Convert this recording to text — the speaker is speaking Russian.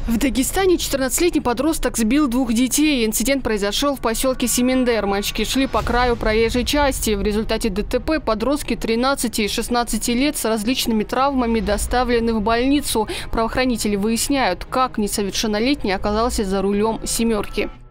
В Дагестане 14-летний подросток сбил двух детей. Инцидент произошел в поселке Семендер. Мальчики шли по краю проезжей части. В результате ДТП подростки 13 и 16 лет с различными травмами доставлены в больницу. Правоохранители выясняют, как несовершеннолетний оказался за рулем «семерки».